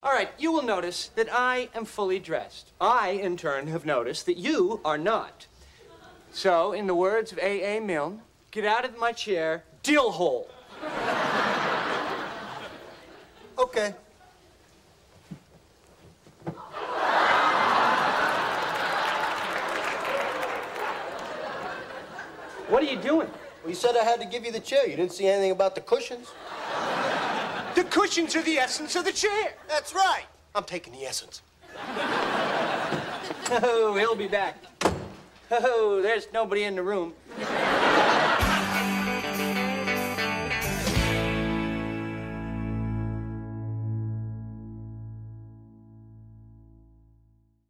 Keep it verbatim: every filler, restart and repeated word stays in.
All right, you will notice that I am fully dressed. I, in turn, have noticed that you are not. So, in the words of A A Milne, get out of my chair, dillhole. Okay. What are you doing? Well, you said I had to give you the chair. You didn't see anything about the cushions? The cushions are the essence of the chair. That's right. I'm taking the essence. Oh, he'll be back. Oh, there's nobody in the room.